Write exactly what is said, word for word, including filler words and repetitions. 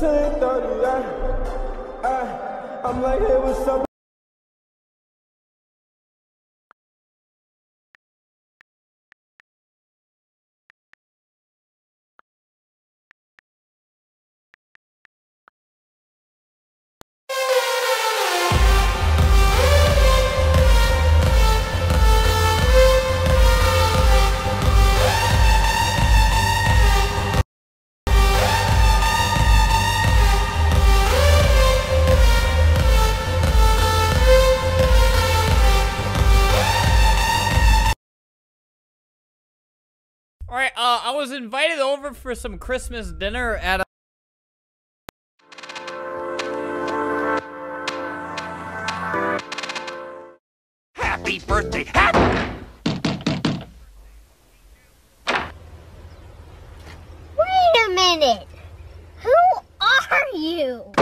I'm like, hey, what's up? All right, uh, I was invited over for some Christmas dinner at a Happy birthday! Happy! Wait a minute! Who are you?